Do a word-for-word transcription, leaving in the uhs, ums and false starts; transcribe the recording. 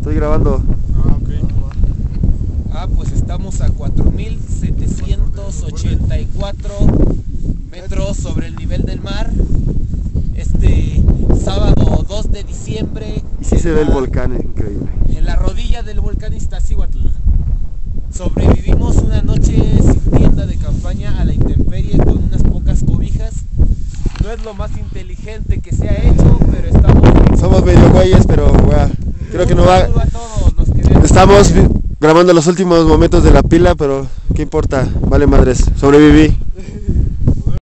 Estoy grabando. Ah, ok. Ah, pues estamos a cuatro mil setecientos ochenta y cuatro metros sobre el nivel del mar. Este sábado dos de diciembre. Y sí se ve el la, volcán, es increíble. En la rodilla del volcán Iztaccíhuatl. Sobrevivimos una noche sin tienda de campaña a la intemperie con unas pocas cobijas. No es lo más inteligente que se ha hecho, pero estamos... Somos medio güeyes, pero bueno, creo que no va. Un saludo a todos los que vean. Estamos vi- grabando los últimos momentos de la pila, pero ¿qué importa? Vale madres, sobreviví.